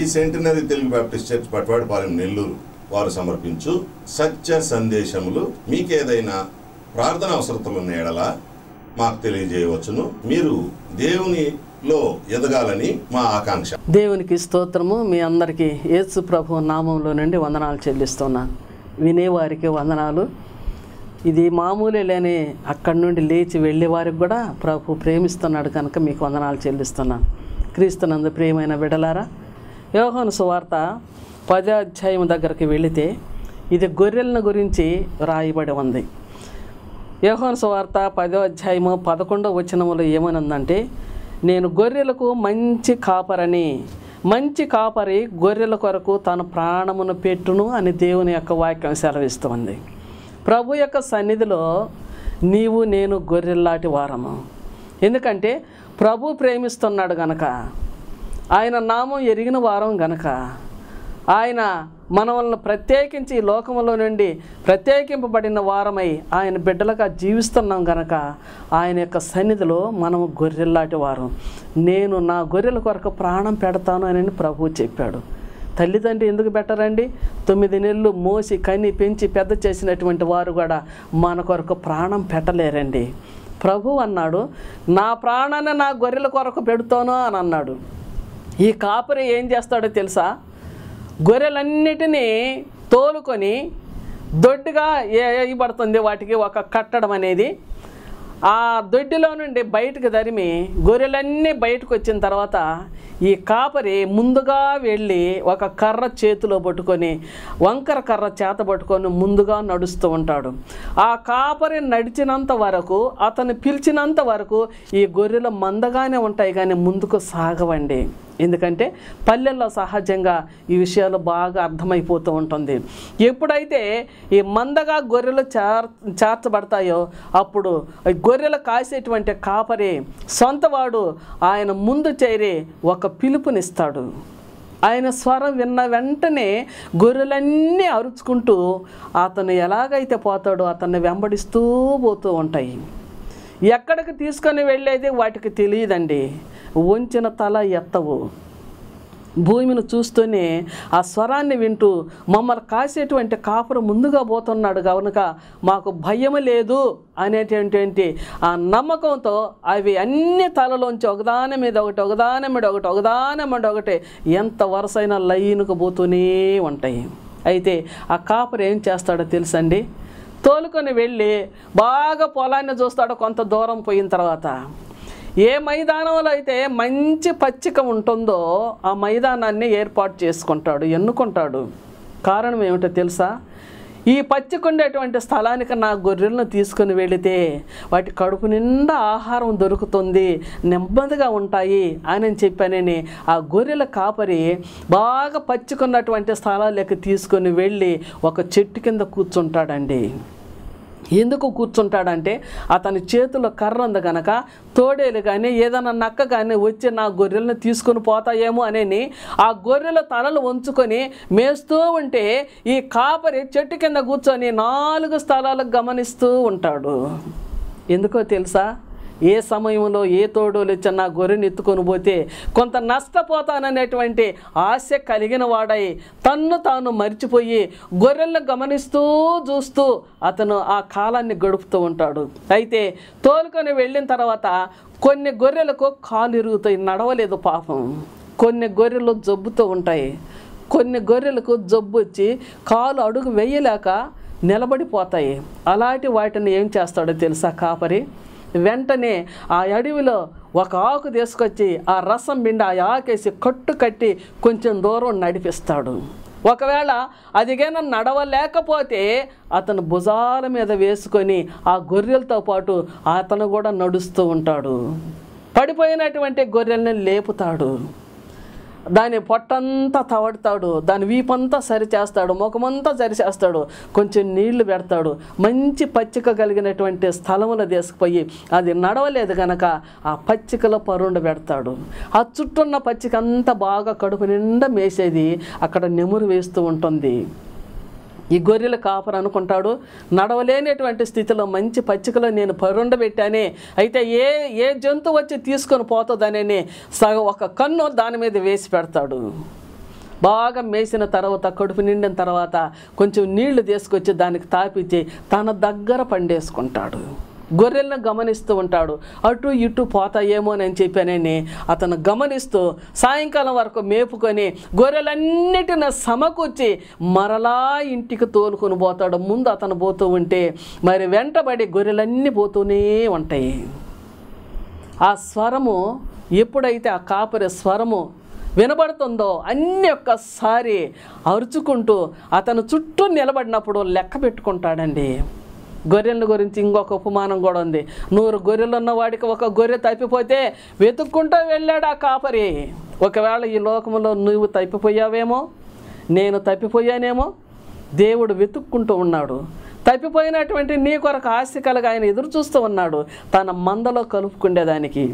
Centenary Telugu baptist church Patwadipalem Nellore వారు సమర్పించు సత్య సందేశములు. మీకేదైనా ప్రార్థన అవసరతలు ఉన్న ఎడల మాకు తెలియజేయవచ్చును. మీరు దేవునిలో ఎదగాలని మా ఆకాంక్ష. దేవునికి స్తోత్రము. మీ అందరికీ యేసు ప్రభు నామంలో నుండి వందనాలు చెల్లిస్తున్నాను. వినేవారికి వందనాలు. ఇది మామూలే లేని అక్కడి నుండి లేచి వెళ్ళే వారికి కూడా ప్రభు ప్రేమిస్తున్నాడు కనుక మీకు వందనాలు చెల్లిస్తున్నాను. క్రీస్తునందు ప్రియమైన బిడ్డలారా, యోహాను సువార్త 10వ అధ్యాయం దగ్గరికి వెళితే ఇది గొర్రెలను గురించి రాయబడి ఉంది. యోహాను సువార్త 10వ అధ్యాయము 11వ వచనములో ఏమనుందంటే, నేను గొర్రెలకు మంచి కాపరని, మంచి కాపరి గొర్రెల కొరకు తన ప్రాణమును పెట్టును అని దేవుని యొక్క వాక్యం సెలవిస్తుంది. ప్రభు యొక్క సన్నిధిలో నీవు నేను గొర్రెల్లాంటి వారము. ఎందుకంటే ప్రభు ప్రేమిస్తున్నాడు గనక, ఆయన నామం ఎరిగిన వారం గనక, ఆయన మనల్ని ప్రత్యేకించి ఈ లోకంలో నుండి ప్రత్యేకింపబడిన వారమై ఆయన బిడ్డలుగా జీవిస్తున్నాం గనక ఆయన యొక్క సన్నిధిలో మనము గొర్రెల్లాంటి వారం. నేను నా గొర్రెల కొరకు ప్రాణం పెడతాను అని ప్రభువు చెప్పాడు. తల్లిదండ్రి ఎందుకు పెట్టరండి? 9 నెలలు మోసి కని పెంచి పెద్ద చేసినటువంటి వారు కూడా మన కొరకు ప్రాణం పెట్టలేరండి. ప్రభు అన్నాడు, నా ప్రాణాన్ని నా గొర్రెల కొరకు పెడతాను అని అన్నాడు. ఈ కాపరి ఏం చేస్తాడో తెలుసా? గొర్రెలన్నిటినీ తోలుకొని దొడ్డిగా వేయబడుతుంది వాటికి ఒక కట్టడం అనేది. ఆ దొడ్డిలో నుండి బయటకు తరిమి గొర్రెలన్నీ బయటకు వచ్చిన తర్వాత ఈ కాపరి ముందుగా వెళ్ళి ఒక కర్ర చేతిలో పట్టుకొని, వంకర కర్ర చేత పట్టుకొని ముందుగా నడుస్తూ ఉంటాడు. ఆ కాపరి నడిచినంత వరకు, అతను పిలిచినంత వరకు ఈ గొర్రెలు మందగానే ఉంటాయి కానీ ముందుకు సాగవండి. ఎందుకంటే పల్లెల్లో సహజంగా ఈ విషయాలు బాగా అర్థమైపోతూ ఉంటుంది. ఎప్పుడైతే ఈ మందగా గొర్రెలు చేర్చబడతాయో అప్పుడు గొర్రెలు కాసేటువంటి కాపరి సొంతవాడు ఆయన ముందు చేరి ఒక పిలుపునిస్తాడు. ఆయన స్వరం విన్న వెంటనే గొర్రెలన్నీ అరుచుకుంటూ అతను ఎలాగైతే పోతాడో అతన్ని వెంబడిస్తూ పోతూ ఉంటాయి. ఎక్కడికి తీసుకొని వెళ్ళేది వాటికి తెలియదండి. వంచిన తల ఎత్తవు. భూమిని చూస్తూనే ఆ స్వరాన్ని వింటూ మమ్మల్ని కాసేటువంటి కాపురు ముందుగా పోతున్నాడు కనుక మాకు భయం లేదు అనేటువంటి ఆ నమ్మకంతో అవి అన్ని తలలోంచి ఒకదాని మీద ఒకటి, ఒకదాని మీద ఒకటి, ఒకదాని మీద ఒకటి ఎంత వరుసైన లైన్కు పోతూనే ఉంటాయి. అయితే ఆ కాపురు ఏం చేస్తాడో తెలుసండి? తోలుకొని వెళ్ళి బాగా పొలాన్ని చూస్తాడు. కొంత దూరం పోయిన తర్వాత ఏ మైదానంలో అయితే మంచి పచ్చిక ఉంటుందో ఆ మైదానాన్ని ఏర్పాటు చేసుకుంటాడు, ఎన్నుకుంటాడు. కారణం ఏమిటో తెలుసా? ఈ పచ్చిక ఉండేటువంటి స్థలానికి నా గొర్రెలను తీసుకుని వెళితే వాటి కడుపు నిండా ఆహారం దొరుకుతుంది, నెమ్మదిగా ఉంటాయి అని చెప్పానని ఆ గొర్రెల కాపరి బాగా పచ్చికున్నటువంటి స్థలాలకు తీసుకొని వెళ్ళి ఒక చెట్టు కింద కూర్చుంటాడండి. ఎందుకు కూర్చుంటాడంటే అతని చేతిలో కర్ర ఉంది కనుక తోడేలు కానీ ఏదైనా నక్క కానీ వచ్చి నా గొర్రెలను తీసుకొని పోతాయేమో అని ఆ గొర్రెల తలలు వంచుకొని మేస్తూ ఉంటే ఈ కాపరి చెట్టు కింద కూర్చొని 4 స్థలాలకు గమనిస్తూ ఉంటాడు. ఎందుకో తెలుసా? ఏ సమయంలో ఏ తోడోలు ఇచ్చి నా గొర్రెని ఎత్తుకొని పోతే కొంత నష్టపోతాననేటువంటి ఆశ కలిగిన వాడై తన్ను తాను మర్చిపోయి గొర్రెలను గమనిస్తూ చూస్తూ అతను ఆ కాలాన్ని గడుపుతూ ఉంటాడు. అయితే తోలుకొని వెళ్ళిన తర్వాత కొన్ని గొర్రెలకు కాలు ఇరుగుతాయి, నడవలేదు పాపం. కొన్ని గొర్రెలు జబ్బుతూ ఉంటాయి. కొన్ని గొర్రెలకు జబ్బు వచ్చి కాలు అడుగు వేయలేక నిలబడిపోతాయి. అలాంటి వాటిని ఏం చేస్తాడో తెలుసా కాపరి? వెంటనే ఆ అడవిలో ఒక ఆకు తీసుకొచ్చి ఆ రసం పిండి ఆ ఆకేసి కట్టు కట్టి కొంచెం దూరం నడిపిస్తాడు. ఒకవేళ అదిగైనా నడవలేకపోతే అతను భుజాల మీద వేసుకొని ఆ గొర్రెలతో పాటు అతను కూడా నడుస్తూ ఉంటాడు. పడిపోయినటువంటి గొర్రెల్ని లేపుతాడు. దాని పొట్టంతా తవడతాడు, దాని వీపంతా సరిచేస్తాడు, ముఖమంతా సరిచేస్తాడు, కొంచెం నీళ్లు పెడతాడు. మంచి పచ్చిక కలిగినటువంటి స్థలములో తీసుకుపోయి అది నడవలేదు కనుక ఆ పచ్చికలో పరుండ పెడతాడు. ఆ చుట్టూన్న పచ్చిక అంతా బాగా కడుపు నిండా మేసేది అక్కడ నెమురు వేస్తూ ఉంటుంది. ఈ గొర్రెల కాపరి అనుకుంటాడు, నడవలేనటువంటి స్థితిలో మంచి పచ్చికలో నేను పరుండబెట్టానే, అయితే ఏ జంతువు వచ్చి తీసుకొని పోతుందనే సగం ఒక కన్ను దాని మీద వేసి పెడతాడు. బాగా మేసిన తర్వాత కడుపు నిండిన తర్వాత కొంచెం నీళ్లు తీసుకొచ్చి దానికి తాపించి తన దగ్గర పండేసుకుంటాడు. గొర్రెలను గమనిస్తూ ఉంటాడు. అటు ఇటు పోతాయేమో అని చెప్పానని అతను గమనిస్తూ సాయంకాలం వరకు మేపుకొని గొర్రెలన్నిటిని సమకూర్చి మరలా ఇంటికి తోలుకొని పోతాడు. ముందు అతను పోతూ ఉంటే మరి వెంటబడి గొర్రెలన్నీ పోతూనే ఉంటాయి. ఆ స్వరము ఎప్పుడైతే ఆ కాపరి స్వరము వినబడుతుందో అన్ని ఒక్కసారి అరుచుకుంటూ అతను చుట్టూ నిలబడినప్పుడు లెక్క పెట్టుకుంటాడండి. గొర్రెల గురించి ఇంకొక ఉపమానం కూడా ఉంది. 100 గొర్రెలు ఉన్నవాడికి ఒక గొర్రె తప్పిపోతే వెతుక్కుంటూ వెళ్ళాడు ఆ కాపరి. ఒకవేళ ఈ లోకంలో నువ్వు తప్పిపోయావేమో, నేను తప్పిపోయానేమో, దేవుడు వెతుక్కుంటూ ఉన్నాడు. తప్పిపోయినటువంటి నీ కొరకు ఆశ కలిగి ఆయన ఎదురు చూస్తూ ఉన్నాడు తన మందలో కలుపుకుండేదానికి.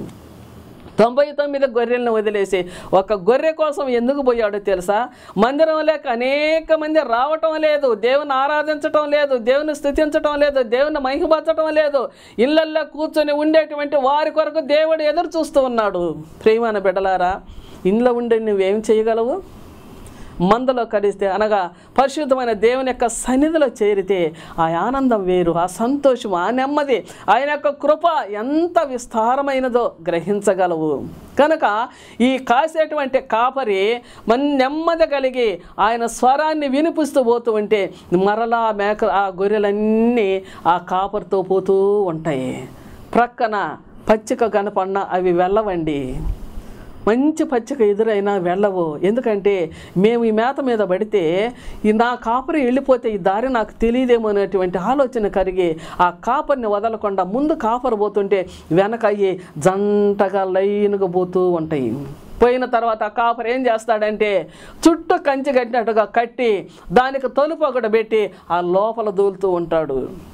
99 గొర్రెలను వదిలేసి ఒక గొర్రె కోసం ఎందుకు పోయాడో తెలుసా? మందిరంలోకి అనేక మంది రావటం లేదు, దేవుని ఆరాధించటం లేదు, దేవుని స్తుతించటం లేదు, దేవుని మహిమపరచటం లేదు. ఇళ్ళల్లో కూర్చొని ఉండేటువంటి వారి కొరకు దేవుడు ఎదురు చూస్తూ ఉన్నాడు. ప్రియమైన బిడ్డలారా, ఇంట్లో ఉండి నువ్వేం చేయగలవు? మందలో కలిస్తే అనగా పరిశుద్ధమైన దేవుని యొక్క సన్నిధిలో చేరితే ఆ ఆనందం వేరు, ఆ సంతోషం, ఆ నెమ్మది, ఆయన యొక్క కృప ఎంత విస్తారమైనదో గ్రహించగలవు. కనుక ఈ కాసేటువంటి కాపరి నెమ్మది కలిగి ఆయన స్వరాన్ని వినిపిస్తూ పోతూ ఉంటే మరలా ఆ గొర్రెలన్నీ ఆ కాపరితో పోతూ ఉంటాయి. ప్రక్కన పచ్చిక కనపడిన అవి వెళ్ళవండి. మంచి పచ్చిక ఎదురైనా వెళ్ళవు. ఎందుకంటే మేము ఈ మేత మీద పడితే నా కాపరి వెళ్ళిపోతే ఈ దారి నాకు తెలియదేమో అనేటువంటి ఆలోచన కలిగి ఆ కాపరిని వదలకుండా ముందు కాపరి పోతుంటే వెనక అయ్యి జంటగా లైన్గా పోతూ ఉంటాయి. పోయిన తర్వాత ఆ కాపరి ఏం చేస్తాడంటే చుట్టూ కంచి కట్టినట్టుగా కట్టి దానికి తలుపు ఒకటి పెట్టి ఆ లోపల దూలుతూ ఉంటాడు.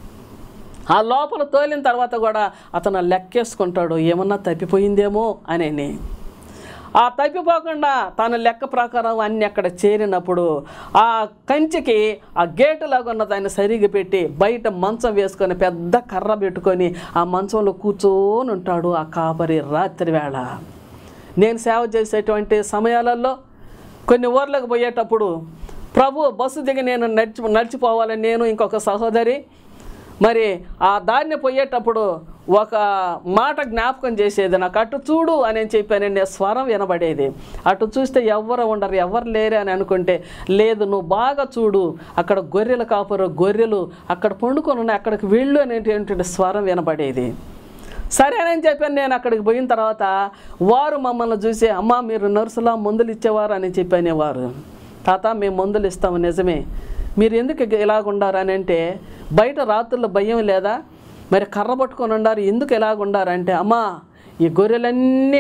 ఆ లోపల తోలిన తర్వాత కూడా అతను లెక్కేసుకుంటాడు, ఏమన్నా తప్పిపోయిందేమో అని. ఆ తప్పిపోకుండా తన లెక్క ప్రకారం అన్నీ అక్కడ చేరినప్పుడు ఆ కంచికి ఆ గేటులాగా ఉన్న దాన్ని సరిగి పెట్టి బయట మంచం వేసుకొని పెద్ద కర్ర పెట్టుకొని ఆ మంచంలో కూర్చొని ఉంటాడు ఆ కాపరి రాత్రి వేళ. నేను సేవ చేసేటువంటి సమయాలలో కొన్ని ఊర్లకు పోయేటప్పుడు బస్సు దిగి నేను నడిచిపోవాలని నేను ఇంకొక సహోదరి మరి ఆ దారిని పోయేటప్పుడు ఒక మాట జ్ఞాపకం చేసేది నాకు, అటు చూడు అని చెప్పానండి. స్వరం వినబడేది. అటు చూస్తే ఎవరు ఉండరు, ఎవరు లేరే అని అనుకుంటే లేదు నువ్వు బాగా చూడు, అక్కడ గొర్రెలు కాపరు, గొర్రెలు అక్కడ పండుకొని ఉన్నాయి, అక్కడికి వెళ్ళు అనేటువంటి స్వరం వినబడేది. సరేనని చెప్పాను. నేను అక్కడికి పోయిన తర్వాత వారు మమ్మల్ని చూసి అమ్మ మీరు నర్సులా మందులు ఇచ్చేవారు అని చెప్పనేవారు. తాత మేము మందులు ఇస్తాము నిజమే, మీరు ఎందుకు ఇలాగుండారు అని అంటే బయట రాత్రుల్లో భయం లేదా, మరి కర్ర పట్టుకొని ఉండారు ఎందుకు ఎలాగుండారంటే అమ్మా ఈ గొర్రెలన్నీ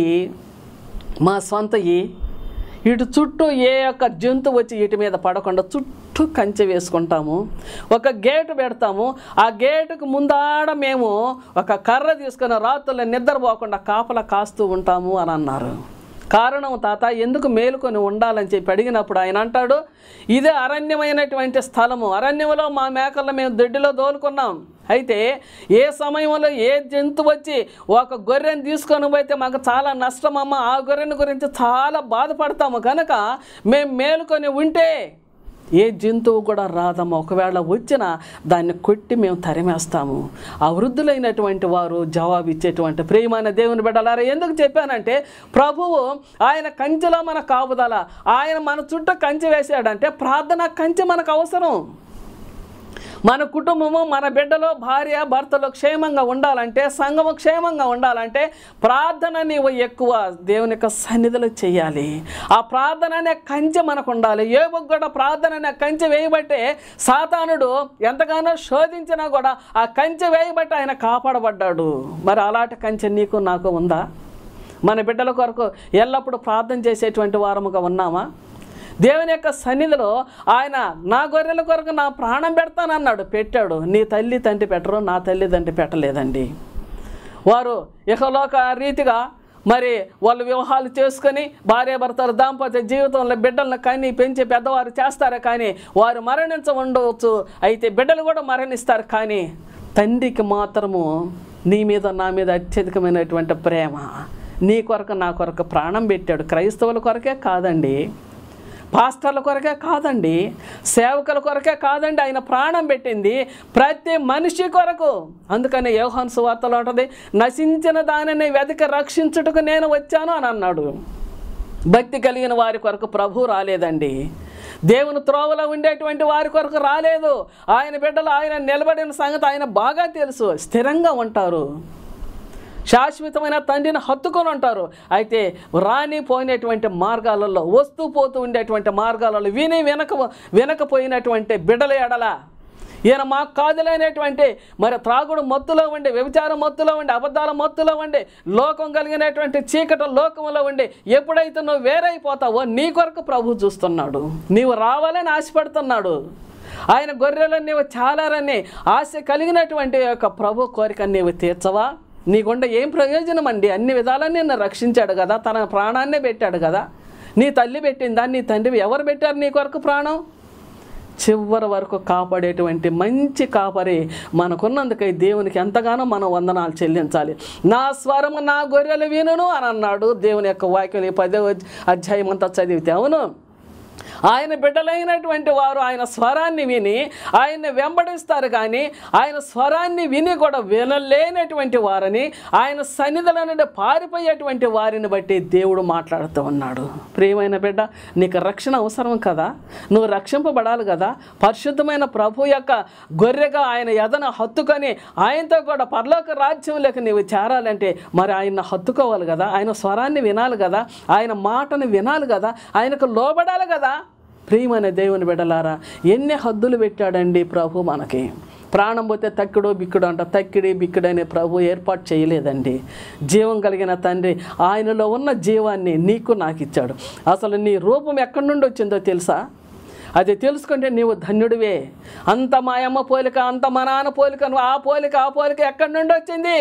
మా సొంతయి, ఇటు చుట్టూ ఏ యొక్క జంతువు వచ్చి వీటి మీద పడకుండా చుట్టూ కంచె వేసుకుంటాము, ఒక గేటు పెడతాము, ఆ గేటుకు ముందాడ మేము ఒక కర్ర తీసుకొని రాత్రుల్లో నిద్రపోకుండా కాపలా కాస్తూ ఉంటాము అని అన్నారు. కారణం తాత ఎందుకు మేలుకొని ఉండాలని చెప్పి అడిగినప్పుడు ఆయన అంటాడు, ఇదే అరణ్యమైనటువంటి స్థలము, అరణ్యంలో మా మేకలను మేము దొడ్డిలో దోలుకున్నాం. అయితే ఏ సమయంలో ఏ జంతువు వచ్చి ఒక గొర్రెని తీసుకొని పోతే మాకు చాలా నష్టమమ్మ, ఆ గొర్రెని గురించి చాలా బాధపడతాము, కనుక మేము మేలుకొని ఉంటే ఏ జంతువు కూడా రాదమ్మా, ఒకవేళ వచ్చినా దాన్ని కొట్టి మేము తరిమేస్తాము. ఆ వృద్ధులైనటువంటి వారు జవాబు ఇచ్చేటువంటి ప్రియమైన దేవుని బిడ్డలారా, ఎందుకు చెప్పానంటే ప్రభువు ఆయన కంచెలో మన కాపుదల, ఆయన మన చుట్టూ కంచె వేసాడంటే ప్రార్థన కంచె మనకు అవసరం. మన కుటుంబము, మన బిడ్డలో భార్య భర్తలు క్షేమంగా ఉండాలంటే, సంఘము క్షేమంగా ఉండాలంటే ప్రార్థన నీవు ఎక్కువ దేవుని యొక్క సన్నిధిలో చేయాలి. ఆ ప్రార్థన అనే కంచె మనకు ఉండాలి. యోబుకు కూడా ప్రార్థన అనే కంచె వేయబట్టే సాతానుడు ఎంతగానో శోధించినా కూడా ఆ కంచె వేయబట్టి ఆయన కాపాడబడ్డాడు. మరి అలాంటి కంచె నీకు నాకు ఉందా? మన బిడ్డల కొరకు ఎల్లప్పుడూ ప్రార్థన చేసేటువంటి వారముగా ఉన్నామా? దేవుని యొక్క సన్నిధిలో ఆయన నా గొర్రెల కొరకు నా ప్రాణం పెడతానన్నాడు, పెట్టాడు. నీ తల్లి తండ్రి పెట్టరు, నా తల్లి తండ్రి పెట్టలేదండి. వారు ఇహలోక రీతిగా మరి వాళ్ళు వివాహాలు చేసుకొని భార్యాభర్తలు దాంపత్య జీవితంలో బిడ్డలను కని పెంచి పెద్దవారు చేస్తారు, కానీ వారు ఉండవచ్చు, అయితే బిడ్డలు కూడా మరణిస్తారు. కానీ తండ్రికి మాత్రము నీ మీద నా మీద అత్యధికమైనటువంటి ప్రేమ, నీ కొరకు నా కొరకు ప్రాణం పెట్టాడు. క్రైస్తవుల కొరకే కాదండి, పాస్టర్ల కొరకే కాదండి, సేవకుల కొరకే కాదండి, ఆయన ప్రాణం పెట్టింది ప్రతి మనిషి కొరకు. అందుకని యోహాను సువార్తలో ఉంటుంది, నశించిన దానిని వెతికి రక్షించుటకు నేను వచ్చాను అని అన్నాడు. భక్తి కలిగిన వారి కొరకు ప్రభు రాలేదండి, దేవుని త్రోవలో ఉండేటువంటి వారి కొరకు రాలేదు. ఆయన బిడ్డలు ఆయన నిలబడిన సంగతి ఆయన బాగా తెలుసు. స్థిరంగా ఉంటారు, శాశ్వతమైన తండ్రిని హత్తుకొని ఉంటారు. అయితే రాని పోయినటువంటి మార్గాలలో, వస్తూ పోతూ ఉండేటువంటి మార్గాలలో వినకపోయినటువంటి బిడ్డల ఎడల ఈయన మాకు కాదులేనటువంటి మరి త్రాగుడు మత్తులో ఉండి, వ్యభిచారం మత్తులో ఉండి, అబద్ధాల మత్తులో ఉండి, లోకం కలిగినటువంటి చీకటి లోకంలో ఉండి ఎప్పుడైతే నువ్వు వేరైపోతావో నీ కొరకు ప్రభు చూస్తున్నాడు. నీవు రావాలని ఆశపడుతున్నాడు. ఆయన గొర్రెలను నీవు చాలారని ఆశ కలిగినటువంటి యొక్క ప్రభు కోరిక నీవు తీర్చవా? నీకుండా ఏం ప్రయోజనం అండి? అన్ని విధాలని నిన్ను రక్షించాడు కదా, తన ప్రాణాన్నే పెట్టాడు కదా. నీ తల్లి పెట్టిందా, నీ తండ్రి ఎవరు పెట్టారు నీ కొరకు ప్రాణం? చివరి వరకు కాపాడేటువంటి మంచి కాపరి మనకున్నందుకై దేవునికి ఎంతగానో మనం వందనాలు చెల్లించాలి. నా స్వరము నా గొర్రెలు వినును అని అన్నాడు దేవుని యొక్క వాక్యం. 10వ అధ్యాయం అంతా చదివితే అవును, ఆయన బిడ్డలైనటువంటి వారు ఆయన స్వరాన్ని విని ఆయన్ని వెంబడిస్తారు. కానీ ఆయన స్వరాన్ని విని కూడా వినలేనటువంటి వారని, ఆయన సన్నిధిలో నుండి పారిపోయేటువంటి వారిని బట్టి దేవుడు మాట్లాడుతూ ఉన్నాడు. ప్రియమైన బిడ్డ, నీకు రక్షణ అవసరం కదా, నువ్వు రక్షింపబడాలి కదా. పరిశుద్ధమైన ప్రభు యొక్క గొర్రెగా ఆయన ఎదను హత్తుకొని ఆయనతో కూడా పరలోక రాజ్యంలోకి నీవు చేరాలంటే మరి ఆయన్ని హత్తుకోవాలి కదా, ఆయన స్వరాన్ని వినాలి కదా, ఆయన మాటను వినాలి కదా, ఆయనకు లోబడాలి కదా. ప్రియమైన దేవుని బిడ్డలారా, ఎన్ని హద్దులు పెట్టాడండి ప్రభు మనకి. ప్రాణం పోతే తక్కిడో బిక్కుడు అంట, తక్కిడి బిక్కుడు అనే ప్రభు ఏర్పాటు చేయలేదండి. జీవం కలిగిన తండ్రి ఆయనలో ఉన్న జీవాన్ని నీకు నాకు ఇచ్చాడు. అసలు నీ రూపం ఎక్కడి నుండి వచ్చిందో తెలుసా? అది తెలుసుకుంటే నీవు ధన్యుడివే. అంత మా అమ్మ పోలిక, అంత మా నాన్న పోలిక, ఆ పోలిక ఎక్కడి నుండి వచ్చింది?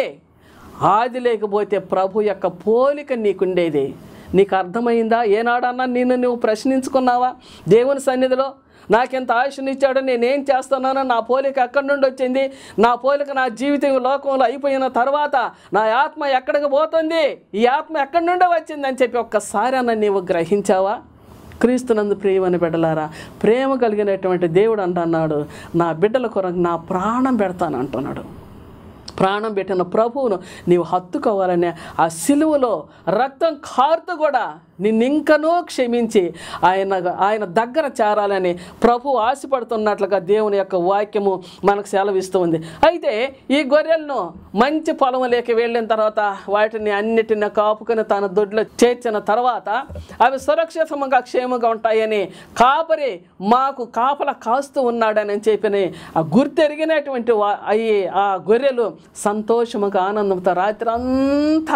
ఆది లేకపోతే ప్రభు యొక్క పోలిక నీకుండేది. నీకు అర్థమైందా? ఏనాడన్నా నువ్వు ప్రశ్నించుకున్నావా దేవుని సన్నిధిలో? నాకెంత ఆయుష్నిచ్చాడు, నేనేం చేస్తున్నానో, నా పోలిక ఎక్కడి నుండి వచ్చింది, నా పోలిక నా జీవితం లోకంలో అయిపోయిన తర్వాత నా ఆత్మ ఎక్కడికి పోతుంది, ఈ ఆత్మ ఎక్కడి నుండి వచ్చిందని చెప్పి ఒక్కసారి అన్న నీవు గ్రహించావా? క్రీస్తునందు ప్రియమైన బిడ్డలారా, ప్రేమ కలిగినటువంటి దేవుడు అంటున్నాడు, నా బిడ్డల కొరకు నా ప్రాణం పెడతాను అంటున్నాడు. ప్రాణం పెట్టిన ప్రభువును నీవు హత్తుకోవాలనే ఆ సిలువలో రక్తం కారుతూ కూడా నిన్నింకనూ క్షమించి ఆయన దగ్గర చేరాలని ప్రభు ఆశపడుతున్నట్లుగా దేవుని యొక్క వాక్యము మనకు సెలవిస్తూ ఉంది. అయితే ఈ గొర్రెలను మంచి పొలంలోకి వెళ్ళిన తర్వాత వాటిని అన్నిటిని కాపుకొని తన దొడ్లో చేర్చిన తర్వాత అవి సురక్షితంగా క్షేమంగా ఉంటాయని కాపరి మాకు కాపలా కాస్తూ ఉన్నాడని చెప్పి ఆ గుర్తెరిగినటువంటి ఆ గొర్రెలు సంతోషముగా ఆనందంతో రాత్రి అంతా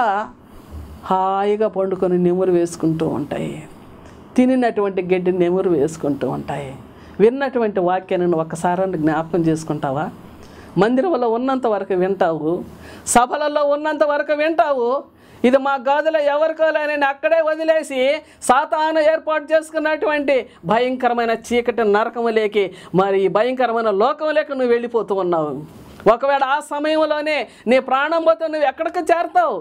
హాయిగా పండుకొని నెమురు వేసుకుంటూ ఉంటాయి. తినినటువంటి గడ్డి నెమురు వేసుకుంటూ ఉంటాయి. విన్నటువంటి వాక్యాన్ని ఒక్కసారి జ్ఞాపకం చేసుకుంటావా? మందిరంలో ఉన్నంత వరకు వింటావు, సభలలో ఉన్నంత వరకు వింటావు. ఇది మా గాదులో ఎవరికోలేనని అక్కడే వదిలేసి సాతాను ఏర్పాటు చేసుకున్నటువంటి భయంకరమైన చీకటి నరకములేకి, మరి భయంకరమైన లోకంలోకి నువ్వు వెళ్ళిపోతూ ఉన్నావు. ఒకవేళ ఆ సమయంలోనే నీ ప్రాణం పోతే నువ్వు ఎక్కడికి చేరుతావు?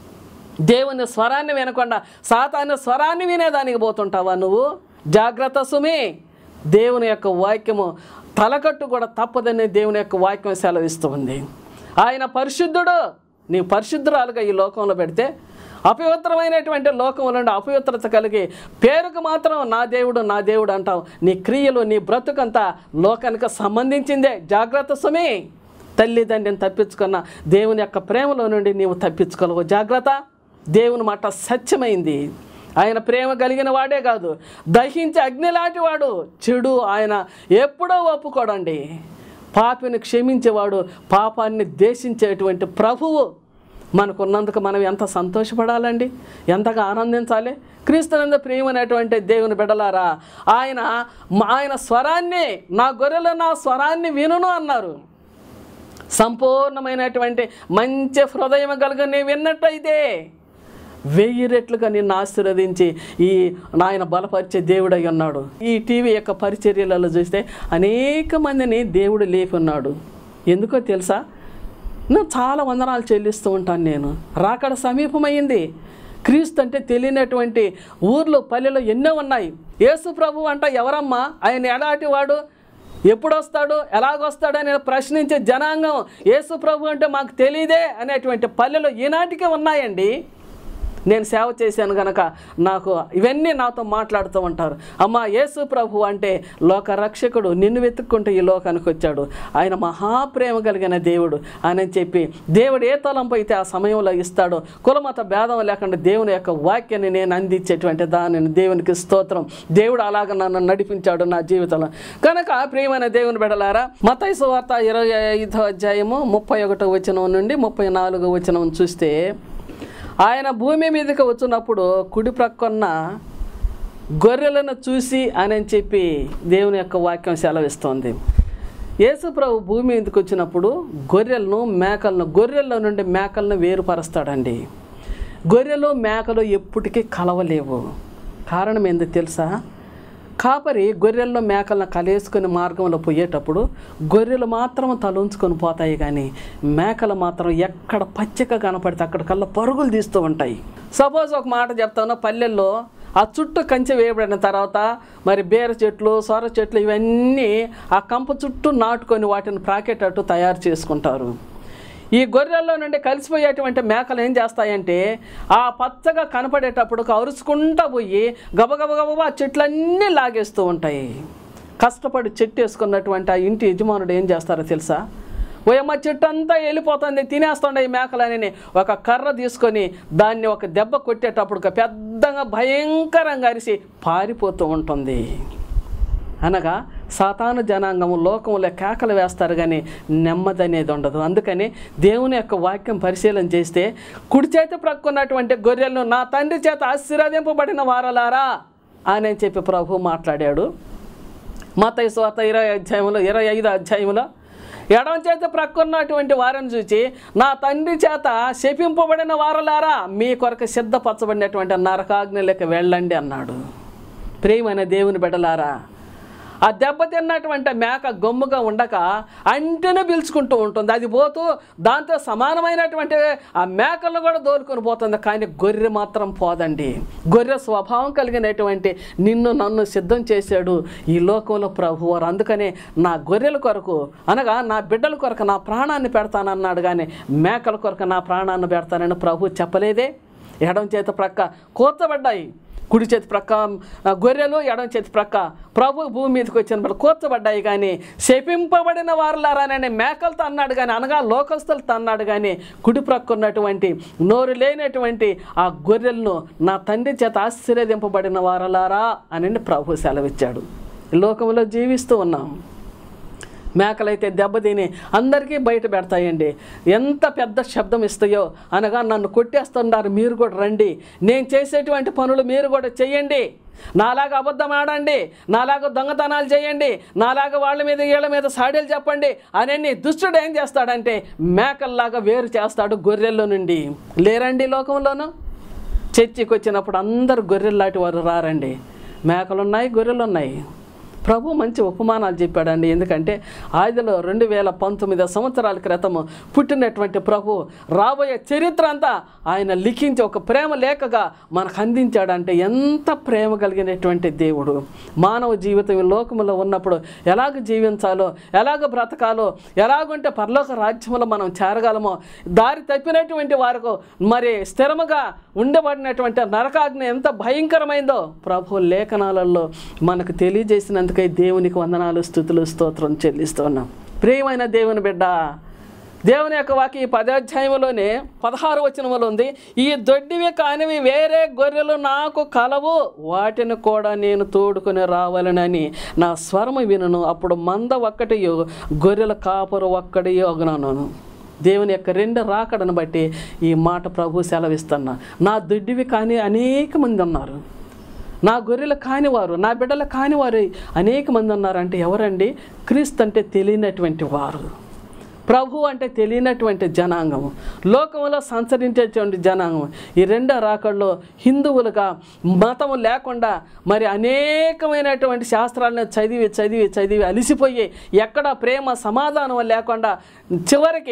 దేవుని స్వరాన్ని వినకుండా సాతాను స్వరాన్ని వినేదానికి పోతుంటావా నువ్వు? జాగ్రత్త సుమి. దేవుని యొక్క వాక్యము తలకట్టు కూడా తప్పదని దేవుని యొక్క వాక్యం సెలవిస్తూ ఉంది. ఆయన పరిశుద్ధుడు. నీవు పరిశుద్ధురాలుగా ఈ లోకంలో పెడితే అపవిత్రమైనటువంటి లోకంలో నుండి అపవిత్రత కలిగి పేరుకు మాత్రం నా దేవుడు అంటావు. నీ క్రియలు, నీ బ్రతుకంతా లోకానికి సంబంధించిందే. జాగ్రత్త సుమి. తల్లిదండ్రిని తప్పించుకున్న దేవుని యొక్క ప్రేమలో నుండి నీవు తప్పించుకోలేవు. జాగ్రత్త. దేవుని మాట సత్యమైంది. ఆయన ప్రేమ కలిగిన వాడే కాదు, దహించే అగ్ని లాంటి వాడు. చెడు ఆయన ఎప్పుడో ఒప్పుకోడండి. పాపిని క్షమించేవాడు, పాపాన్ని దేశించేటువంటి ప్రభువు మనకున్నందుకు మనం ఎంత సంతోషపడాలండి, ఎంతగా ఆనందించాలి. క్రీస్తునందు ప్రియమైనటువంటి దేవుని బిడ్డలారా, ఆయన స్వరాన్ని, నా గొర్రెలు నా స్వరాన్ని వినును అన్నారు. సంపూర్ణమైనటువంటి మంచి హృదయం కలిగి నీ విన్నట్టయితే 1000 రెట్లుగా నిన్ను ఆశీర్వదించి ఆయన బలపరిచే దేవుడై ఉన్నాడు. ఈ టీవీ యొక్క పరిచర్యలలో చూస్తే అనేక మందిని దేవుడు లేపి ఉన్నాడు. ఎందుకో తెలుసా? నేను చాలా వందనాలు చెల్లిస్తూ ఉంటాను. నేను రాకడ సమీపమైంది. క్రీస్తు అంటే తెలియనటువంటి ఊర్లు పల్లెలు ఎన్నో ఉన్నాయి. యేసు ప్రభు అంట ఎవరమ్మా, ఆయన ఎలాంటి వాడు, ఎప్పుడు వస్తాడు, ఎలాగొస్తాడు అని ప్రశ్నించే జనాంగం యేసు ప్రభు అంటే మాకు తెలియదే అనేటువంటి పల్లెలు ఈనాటికే ఉన్నాయండి. నేను సేవ చేశాను కనుక నాకు ఇవన్నీ నాతో మాట్లాడుతూ ఉంటారు. అమ్మ, యేసు ప్రభు అంటే లోక రక్షకుడు, నిన్ను వెతుక్కుంటూ ఈ లోకానికి వచ్చాడు, ఆయన మహాప్రేమ కలిగిన దేవుడు అని చెప్పి దేవుడు ఏ తలంపు అయితే ఆ సమయంలో ఇస్తాడో కులమత భేదం లేకుండా దేవుని యొక్క వాక్యాన్ని నేను అందించేటువంటి దానిని దేవునికి స్తోత్రం. దేవుడు అలాగ నన్ను నడిపించాడు నా జీవితంలో. కనుక ప్రియమైన దేవుని బిడ్డలారా, మత్తయి సువార్త 25వ అధ్యాయము 31వ వచనం నుండి 34వ వచనం చూస్తే, ఆయన భూమి మీదకి వచ్చినప్పుడు కుడి ప్రక్కన్న గొర్రెలను చూసి అని చెప్పి దేవుని యొక్క వాక్యం సెలవిస్తోంది. యేసు ప్రభు భూమి మీదకి వచ్చినప్పుడు గొర్రెల్లో నుండి మేకలను వేరుపరుస్తాడండి. గొర్రెలు మేకలు ఎప్పటికీ కలవలేవు. కారణం ఏందో తెలుసా? కాపరి గొర్రెల్లో మేకలను కలేసుకొని మార్గంలో పోయేటప్పుడు గొర్రెలు మాత్రం తలుంచుకొని పోతాయి, కానీ మేకలు మాత్రం ఎక్కడ పచ్చిక కనపడితే అక్కడికల్లా పరుగులు తీస్తూ ఉంటాయి. సపోజ్ ఒక మాట చెప్తాను, పల్లెల్లో ఆ చుట్టూ కంచె వేయబడిన తర్వాత మరి బేర చెట్లు, సొర చెట్లు ఇవన్నీ ఆ కంప చుట్టూ నాటుకొని వాటిని ప్రాకేటట్టు తయారు చేసుకుంటారు. ఈ గొర్రెల్లో నుండి కలిసిపోయేటువంటి మేకలు ఏం చేస్తాయంటే ఆ పచ్చగా కనపడేటప్పుడు అరుచుకుంటూ పోయి గబగబగబా చెట్లన్నీ లాగేస్తూ ఉంటాయి. కష్టపడి చెట్టు వేసుకున్నటువంటి ఆ ఇంటి యజమానుడు ఏం చేస్తారో తెలుసా? ఓయమ్మ, చెట్టు అంతా వెళ్ళిపోతుంది, తినేస్తుండే ఈ మేకలని ఒక కర్ర తీసుకొని దాన్ని ఒక దెబ్బ కొట్టేటప్పుడు పెద్దగా భయంకరంగా అరిసి పారిపోతూ ఉంటుంది. అనగా సాతాను జనాంగము లోకంలో కేకలు వేస్తారు, కానీ నెమ్మది అనేది ఉండదు. అందుకని దేవుని యొక్క వాక్యం పరిశీలన చేస్తే కుడి చేతి ప్రక్కున్నటువంటి గొర్రెలను నా తండ్రి చేత ఆశీర్వదింపబడిన వారలారా అని చెప్పి ప్రభు మాట్లాడాడు. మత్తయి సువార్త 25వ అధ్యాయంలో ఎడమ చేత ప్రక్కున్నటువంటి వారిని చూసి నా తండ్రి చేత శపింపబడిన వారలారా మీ కొరకు సిద్ధపరచబడినటువంటి నరకాగ్నిలోకి వెళ్ళండి అన్నాడు. ప్రియమైన దేవుని బిడ్డలారా, ఆ దెబ్బతిన్నటువంటి మేక గమ్ముగా ఉండక అంటేనే పిలుచుకుంటూ ఉంటుంది. అది పోతూ దాంతో సమానమైనటువంటి ఆ మేకలను కూడా దోలుకొని పోతుంది, కానీ గొర్రె మాత్రం పోదండి. గొర్రె స్వభావం కలిగినటువంటి నిన్ను నన్ను సిద్ధం చేశాడు ఈ లోకంలో ప్రభువారు. అందుకనే నా గొర్రెల కొరకు అనగా నా బిడ్డల కొరకు నా ప్రాణాన్ని పెడతానన్నాడు, కానీ మేకల కొరకు నా ప్రాణాన్ని పెడతానని ప్రభు చెప్పలేదే. ఎడమ చేత ప్రక్క కూర్చబడ్డాయి, కుడి చేతి ప్రక్క గొర్రెలు, ఎడమ చేతి ప్రక్క ప్రభు భూమి మీదకి వచ్చిన కూర్చబడ్డాయి, కానీ శపింపబడిన వారులారానే మేకలతో అన్నాడు, కానీ అనగా లోకస్తులతో అన్నాడు, కానీ కుడి ప్రక్క ఉన్నటువంటి నోరు లేనటువంటి ఆ గొర్రెలను నా తండ్రి చేత ఆశీర్వదింపబడిన వారలారా అని ప్రభు సెలవిచ్చాడు. లోకంలో జీవిస్తూ ఉన్నాం. మేకలైతే దెబ్బతిని అందరికీ బయట పెడతాయండి. ఎంత పెద్ద శబ్దం ఇస్తాయో, అనగా నన్ను కొట్టేస్తున్నారు, మీరు కూడా రండి, నేను చేసేటువంటి పనులు మీరు కూడా చెయ్యండి, నాలాగా అబద్ధం ఆడండి, నాలాగా దొంగతనాలు చేయండి, నాలాగా వాళ్ళ మీద వీళ్ళ మీద సాడీలు చెప్పండి అని దుష్టుడు ఏం చేస్తాడంటే మేకల్లాగా వేరు చేస్తాడు గొర్రెల్లో నుండి. లేరండి లోకంలోనూ? చర్చికి వచ్చినప్పుడు అందరు గొర్రెల్లాంటి వారు రారండి. మేకలున్నాయి, గొర్రెలున్నాయి. ప్రభు మంచి ఉపమానాలు చెప్పాడండి. ఎందుకంటే ఆదిలో 2019 సంవత్సరాల క్రితము పుట్టినటువంటి ప్రభు రాబోయే చరిత్ర అంతా ఆయన లిఖించి ఒక ప్రేమ లేఖగా మనకు అందించాడంటే ఎంత ప్రేమ కలిగినటువంటి దేవుడు. మానవ జీవితం లోకంలో ఉన్నప్పుడు ఎలాగ జీవించాలో, ఎలాగ బ్రతకాలో, ఎలాగుంటే పరలోక రాజ్యంలో మనం చేరగలమో, దారి తప్పినటువంటి వారికి మరి స్థిరముగా ఉండబడినటువంటి నరకాగ్ని ఎంత భయంకరమైందో ప్రభు లేఖనాలలో మనకు తెలియజేసినందుకై దేవునికి వందనాలు, స్తుతులు, స్తోత్రం చెల్లిస్తున్నాం. ప్రియమైన దేవుని బిడ్డ, దేవుని యొక్క వాక్యం 10వ అధ్యాయంలోనే 16వ వచనంలో ఉంది, ఈ దొడ్డివి కానివి వేరే గొర్రెలు నాకు కలవు, వాటిని కూడా నేను తోడుకొని రావాలనని నా స్వరము వినును, అప్పుడు మంద ఒక్కటియో గొర్రెల కాపరు ఒక్కడియో అగునను. దేవుని యొక్క 2 రాకడను బట్టి ఈ మాట ప్రభు సెలవిస్తున్నా. నా దొడ్డివి కానీ అనేక మంది ఉన్నారు, నా గొర్రెలు కానివారు, నా బిడ్డలు కానివారు అనేక మంది ఉన్నారంటే ఎవరండి? క్రీస్తు అంటే తెలియనటువంటి వారు, ప్రభు అంటే తెలియనటువంటి జనాంగము, లోకంలో సంచరించేటువంటి జనాంగం. ఈ 2వ రాకడలో హిందువులుగా మతము లేకుండా మరి అనేకమైనటువంటి శాస్త్రాలను చదివి చదివి చదివి అలిసిపోయి ఎక్కడ ప్రేమ సమాధానం లేకుండా చివరికి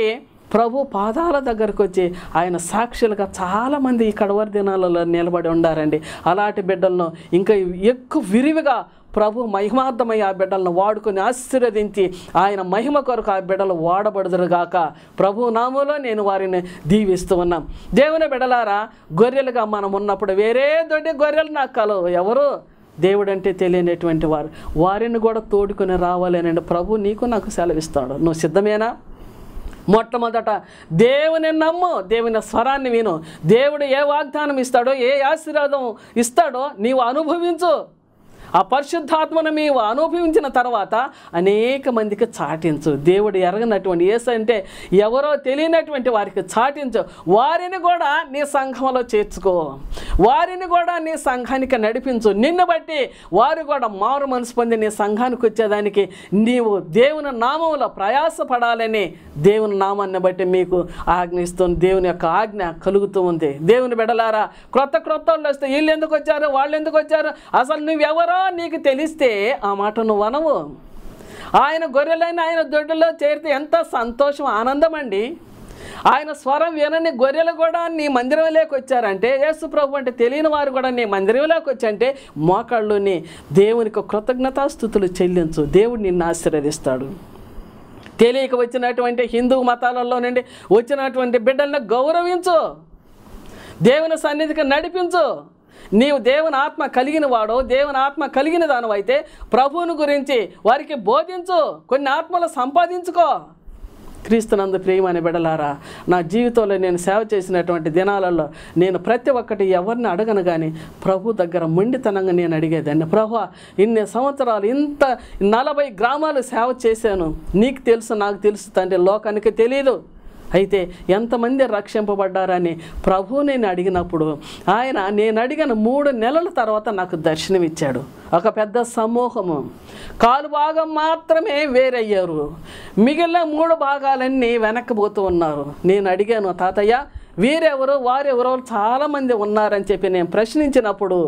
ప్రభు పాదాల దగ్గరకు వచ్చి ఆయన సాక్షులుగా చాలామంది ఈ కడవరి దినాలలో నిలబడి ఉండారండి. అలాంటి బిడ్డలను ఇంకా ఎక్కువ విరివిగా ప్రభు మహిమార్థమై ఆ బిడ్డలను వాడుకొని ఆశీర్వదించి ఆయన మహిమ కొరకు ఆ బిడ్డలు వాడబడుదురుగాక. ప్రభు నామములో నేను వారిని దీవిస్తూ ఉన్నాం. దేవుని బిడ్డలారా, గొర్రెలుగా మనం ఉన్నప్పుడు వేరే దొడ్డి గొర్రెలు నాకు కలవు. ఎవరు? దేవుడు అంటే తెలియనటువంటి వారు. వారిని కూడా తోడుకొని రావాలని ప్రభు నీకు నాకు సెలవిస్తాడు. నువ్వు సిద్ధమేనా? మొట్టమొదట దేవుని నమ్ము, దేవుని స్వరాన్ని విను. దేవుడు ఏ వాగ్దానం ఇస్తాడో, ఏ ఆశీర్వాదం ఇస్తాడో నీవు అనుభవించు. ఆ పరిశుద్ధాత్మను నీవు అనుభవించిన తర్వాత అనేక మందికి చాటించు. దేవుడు ఎరగనటువంటి యేసు అంటే ఎవరో తెలియనటువంటి వారికి చాటించు. వారిని కూడా నీ సంఘంలో చేర్చుకో, వారిని కూడా నీ సంఘానికి నడిపించు. నిన్ను బట్టి వారు కూడా మారు మనసు పొంది నీ సంఘానికి వచ్చేదానికి నీవు దేవుని నామంలో ప్రయాసపడాలని దేవుని నామాన్ని బట్టి మీకు ఆజ్ఞిస్తుంది. దేవుని యొక్క ఆజ్ఞ కలుగుతూ ఉంది. దేవుని బిడ్డలారా, క్రొత్త వాళ్ళు వస్తే వీళ్ళు ఎందుకు వచ్చారు, వాళ్ళు ఎందుకు వచ్చారు, అసలు నువ్వెవరో నీకు తెలిస్తే ఆ మాట నువ్వు అనవు. ఆయన గొర్రెలైన ఆయన దొడ్డులో చేరితే ఎంత సంతోషం, ఆనందం అండి. ఆయన స్వరం వినని గొర్రెలు కూడా నీ మందిరంలోకి వచ్చారంటే, యేసు ప్రభు అంటే తెలియని వారు కూడా నీ మందిరంలోకి వచ్చంటే మోకాళ్ళుని దేవునికి కృతజ్ఞతాస్తుతులు చెల్లించు. దేవుడు నిన్ను ఆశీర్వదిస్తాడు. తెలియక వచ్చినటువంటి హిందూ మతాలలో నుండి వచ్చినటువంటి బిడ్డలను గౌరవించు, దేవుని సన్నిధికి నడిపించు. నీవు దేవుని ఆత్మ కలిగిన వాడో, దేవుని ఆత్మ కలిగిన దానివైతే ప్రభువుని గురించి వారికి బోధించు, కొన్ని ఆత్మలు సంపాదించుకో. క్రీస్తునందు ప్రియమైన బిడ్డలారా, నా జీవితంలో నేను సేవ చేసినటువంటి దినాలలో నేను ప్రతి ఒక్కటి ఎవరిని అడగను కానీ ప్రభు దగ్గర మొండితనంగా నేను అడిగేదాన్ని. ప్రభు, ఇన్ని సంవత్సరాలు ఇంత 40 గ్రామాలు సేవ చేశాను, నీకు తెలుసు, నాకు తెలుసు తండ్రి, లోకానికి తెలియదు. అయితే ఎంతమంది రక్షింపబడ్డారని ప్రభు నేను అడిగినప్పుడు ఆయన నేను అడిగిన 3 నెలల తర్వాత నాకు దర్శనమిచ్చాడు. ఒక పెద్ద సమూహము, 1/4 భాగం మాత్రమే వేరయ్యారు, మిగిలిన 3 భాగాలన్నీ వెనక్కిపోతూ ఉన్నారు. నేను అడిగాను, తాతయ్య వీరెవరు వారెవరో చాలామంది ఉన్నారని చెప్పి నేను ప్రశ్నించినప్పుడు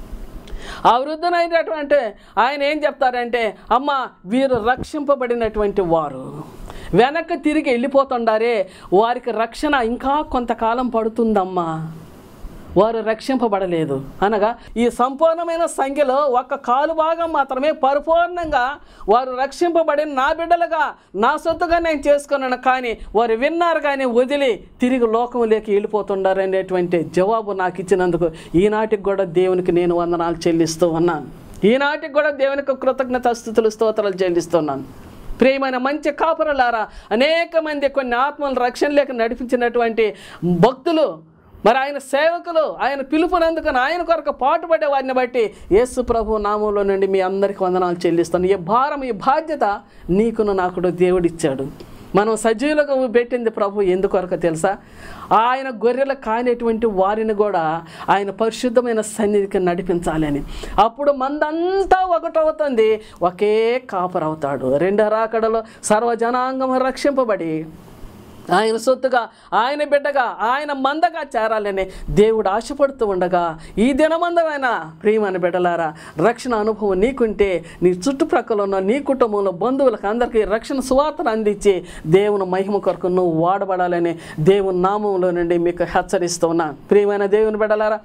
ఆ వృద్ధునైనటువంటి ఆయన ఏం చెప్తారంటే, అమ్మ వీరు రక్షింపబడినటువంటి వారు, వెనక్కి తిరిగి వెళ్ళిపోతుండారే వారికి రక్షణ ఇంకా కొంతకాలం పడుతుందమ్మా, వారు రక్షింపబడలేదు అనగా ఈ సంపూర్ణమైన సంఖ్యలో 1/4 భాగం మాత్రమే పరిపూర్ణంగా వారు రక్షింపబడి నా బిడ్డలుగా నా సొత్తుగా నేను చేసుకున్నాను, కానీ వారు విన్నారు కానీ వదిలి తిరిగి లోకంలోకి వెళ్ళిపోతుండారు అనేటువంటి జవాబు నాకు ఇచ్చినందుకు ఈనాటికి కూడా దేవునికి నేను వందనాలు చెల్లిస్తూ ఉన్నాను. ఈనాటికి కూడా దేవునికి కృతజ్ఞతాస్తుతులు స్తోత్రాలు చెల్లిస్తున్నాను. ప్రియమైన మంచి కాపురలారా, అనేక మంది కొన్ని ఆత్మలను రక్షణలోకి నడిపించినటువంటి భక్తులు, మరి ఆయన సేవకులు, ఆయన పిలుపునందుకు ఆయన కొరకు పాటుపడే వారిని బట్టి యేసు ప్రభు నామంలో నుండి మీ అందరికీ వందనాలు చెల్లిస్తాను. ఈ భారం, ఈ బాధ్యత నీకును నాకుడు దేవుడిచ్చాడు. మనం సజీవులుగా పెట్టింది ప్రభు ఎందుకొరకు తెలుసా? ఆయన గొర్రెలు కానిటువంటి వారిని కూడా ఆయన పరిశుద్ధమైన సన్నిధికి నడిపించాలని. అప్పుడు మందంతా ఒకటవుతుంది, ఒకే కాపరవుతాడు. 2వ రాకడలో సర్వజనాంగం రక్షింపబడి ఆయన సొత్తుగా, ఆయన బిడ్డగా, ఆయన మందగా చేరాలని దేవుడు ఆశపడుతూ ఉండగా, ఈ దినమందమైన ప్రియమైన బిడ్డలారా, రక్షణ అనుభవం నీకుంటే నీ చుట్టుప్రక్కల ఉన్న నీ కుటుంబంలో బంధువులకు అందరికీ రక్షణ సువార్తను అందించి దేవుని మహిమ కొరకు నువ్వు వాడబడాలని దేవుని నామంలో నుండి మీకు హెచ్చరిస్తూ ఉన్నాను. ప్రియమైన దేవుని బిడ్డలారా,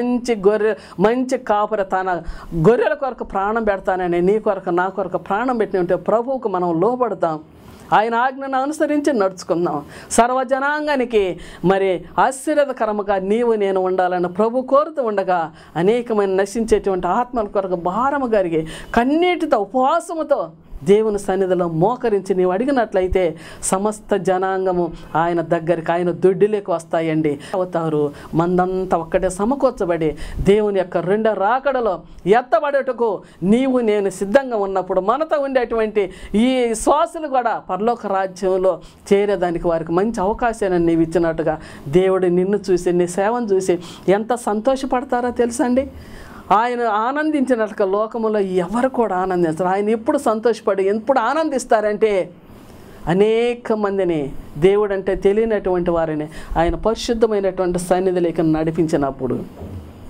మంచి కాపరి తన గొర్రెల కొరకు ప్రాణం పెడతానని నీ కొరకు నా కొరకు ప్రాణం పెట్టి ఉంటే ప్రభువుకు మనం లోబడతాం. ఆయన ఆజ్ఞను అనుసరించి నడుచుకుందాం. సర్వజనాంగానికి మరి ఆశీర్వాదకరముగా నీవు నేను ఉండాలని ప్రభు కోరుతూ ఉండగా అనేకమైన నశించేటువంటి ఆత్మల కొరకు భారము కలిగి కన్నీటితో ఉపవాసముతో దేవుని సన్నిధిలో మోకరించి నీవు అడిగినట్లయితే సమస్త జనాంగము ఆయన దగ్గరికి, ఆయన దొడ్డిలోకి వస్తాయండి. అవుతారు మందంతా ఒక్కటే సమకూర్చబడి దేవుని యొక్క 2వ రాకడలో ఎత్తబడేటకు నీవు నేను సిద్ధంగా ఉన్నప్పుడు మనతో ఉండేటువంటి ఈ శ్వాసలు కూడా పరలోక రాజ్యంలో చేరేదానికి వారికి మంచి అవకాశాన్ని నీవు ఇచ్చినట్టుగా దేవుడు నిన్ను చూసి, నీ సేవను చూసి ఎంత సంతోషపడతారో తెలుసండి. ఆయన ఆనందించినట్లుగా లోకములో ఎవరు కూడా ఆనందిస్తారు. ఆయన ఎప్పుడు సంతోషపడి ఎప్పుడు ఆనందిస్తారంటే అనేక మందిని దేవుడు అంటే తెలియనటువంటి వారిని ఆయన పరిశుద్ధమైనటువంటి సన్నిధిలోకి నడిపించినప్పుడు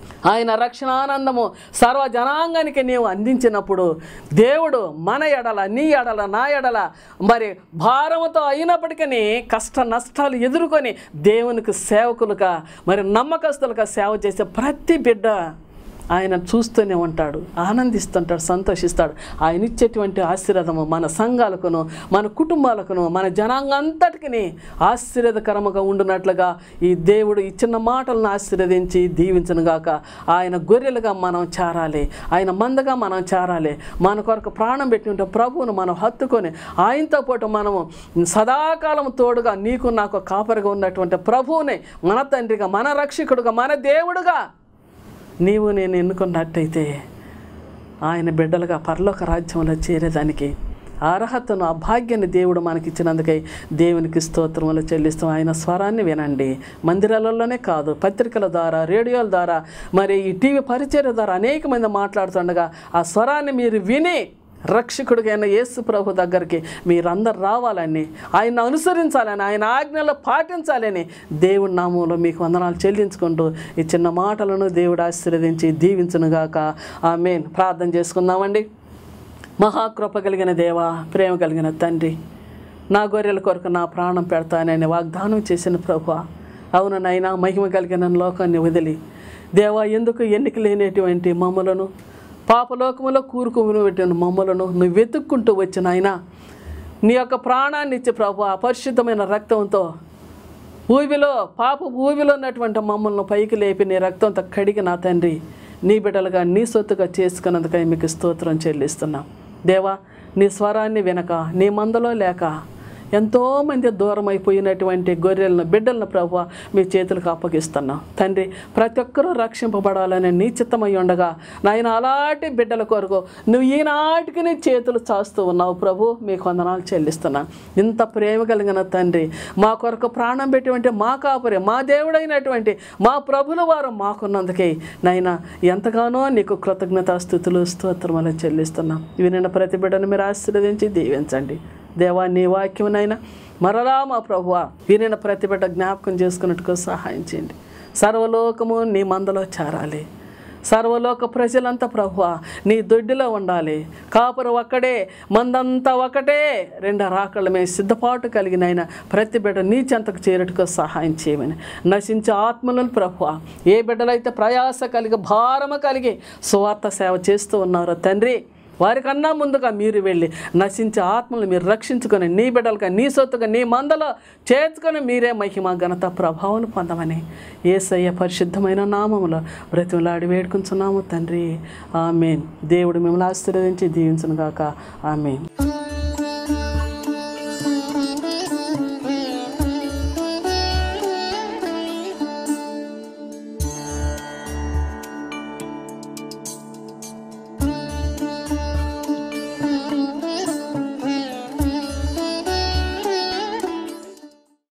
ఆయన రక్షణానందము సర్వ జనాంగానికి నీవు అందించినప్పుడు దేవుడు మన ఎడల, నీ ఎడల, నా ఎడల మరి భారముతో అయినప్పటికీ కష్ట నష్టాలు ఎదుర్కొని దేవునికి సేవకులుగా మరి నమ్మకస్తులుగా సేవ చేసే ప్రతి బిడ్డ ఆయన చూస్తూనే ఉంటాడు, ఆనందిస్తుంటాడు, సంతోషిస్తాడు. ఆయన ఇచ్చేటువంటి ఆశీర్వాదము మన సంఘాలకును, మన కుటుంబాలకును, మన జనాంగంతటికి ఆశీర్వాదకరముగా ఉండునట్లుగా ఈ దేవుడు ఈ చిన్న మాటలను ఆశీర్వదించి దీవించనుగాక. ఆయన గొర్రెలుగా మనం చేరాలి, ఆయన మందగా మనం చేరాలి. మన కొరకు ప్రాణం పెట్టి ఉంటే ప్రభువును మనం హత్తుకొని ఆయనతో పాటు మనము సదాకాలం తోడుగా నీకు నాకు కాపరిగా ఉన్నటువంటి ప్రభువుని మన తండ్రిగా, మన రక్షకుడుగా, మన దేవుడుగా నీవు నేను ఎన్నుకున్నట్టయితే ఆయన బిడ్డలుగా పరలోక రాజ్యంలో చేరేదానికి అర్హతను, ఆ భాగ్యాన్ని దేవుడు మనకిచ్చినందుకై దేవునికి స్తోత్రములు చెల్లిస్తాం. ఆయన స్వరాన్ని వినండి. మందిరాలలోనే కాదు, పత్రికల ద్వారా, రేడియోల ద్వారా, మరి ఈ టీవీ పరిచర్య ద్వారా అనేక మంది మాట్లాడుతుండగా ఆ స్వరాన్ని మీరు విని రక్షకుడికైన యేసు ప్రభు దగ్గరికి మీరందరూ రావాలని, ఆయన అనుసరించాలని, ఆయన ఆజ్ఞలు పాటించాలని దేవుడి నామంలో మీకు వందనాలు చెల్లించుకుంటూ ఈ చిన్న మాటలను దేవుడు ఆశీర్వదించి దీవించునుగాక. ఆమేన్. ప్రార్థన చేసుకుందామండి. మహాకృప కలిగిన దేవా, ప్రేమ కలిగిన తండ్రి, నా గొర్రెల కొరకు నా ప్రాణం పెడతానని వాగ్దానం చేసిన ప్రభువా, అవును నాయనా, మహిమ కలిగిన లోకాన్ని వదిలి దేవా, ఎందుకు ఎన్నిక లేనటువంటి మమ్మలను, పాపలోకములో కూరుకుని పెట్టిన మమ్మలను నువ్వు వెతుక్కుంటూ వచ్చిన ఆయన నీ యొక్క ప్రాణాన్ని ఇచ్చి ప్రభు అపరిశుద్ధమైన రక్తంతో ఊబిలో ఉన్నటువంటి మమ్మల్ని పైకి లేపి నీ రక్తంతో కడిగి నా తండ్రి నీ బిడ్డలుగా నీ సొత్తుగా చేసుకున్నందుకై మీకు స్తోత్రం చెల్లిస్తున్నాం. దేవా, నీ స్వరాన్ని వినక, నీ మందలో లేక ఎంతోమంది దూరం అయిపోయినటువంటి గొర్రెలను, బిడ్డలను ప్రభువా మీ చేతులకు అప్పగిస్తున్నాం తండ్రి. ప్రతి ఒక్కరూ రక్షింపబడాలని నీ చిత్తమై ఉండగా నాయన అలాంటి బిడ్డల కొరకు నువ్వు ఈనాటికి నీ చేతులు చాస్తూ ఉన్నావు ప్రభు. మీకు వందనాలు చెల్లిస్తున్నాను. ఇంత ప్రేమ కలిగిన తండ్రి, మా కొరకు ప్రాణం పెట్టినటువంటి మా కాపరి, మా దేవుడైనటువంటి మా ప్రభుల వారు మాకున్నందుకే నాయన ఎంతగానో నీకు కృతజ్ఞతాస్తుతులు, స్తోత్రములు చెల్లిస్తున్నాం. ఇవి నిన్న ప్రతి బిడ్డను మీరు ఆశీర్వదించి దీవించండి. దేవా, నీ వాక్యమునైనా మరలా మా ప్రభువా వినిన ప్రతి బిడ్డ జ్ఞాపకం చేసుకున్నట్టుగా సహాయం చేయండి. సర్వలోకము నీ మందలో చేరాలి. సర్వలోక ప్రజలంతా ప్రభువా నీ దొడ్డిలో ఉండాలి. కాపురు ఒక్కడే, మందంతా ఒకటే, రెండు రాకళ్ళ మీద సిద్ధపాటు కలిగినైనా ప్రతి బిడ్డ నీ చెంతకు చేరట్టుగా సహాయం చేయమని, నశించే ఆత్మలను ప్రభువా ఏ బిడ్డలైతే ప్రయాస కలిగి, భారము కలిగి సువార్త సేవ చేస్తూ ఉన్నారో తండ్రి, వారికన్నా ముందుగా మీరు వెళ్ళి నశించే ఆత్మలు మీరు రక్షించుకొని నీ బిడ్డలుగా, నీ సొత్తుగా, నీ మందలో చేర్చుకొని మీరే మహిమ, ఘనత, ప్రభావం పొందమని యేసయ్య పరిశుద్ధమైన నామములో బ్రతిమలాడి వేడుకుంటున్నాము తండ్రి. ఆమేన్. దేవుడు మిమ్మల్ని ఆశీర్వదించి దీవించును గాక. ఆమేన్.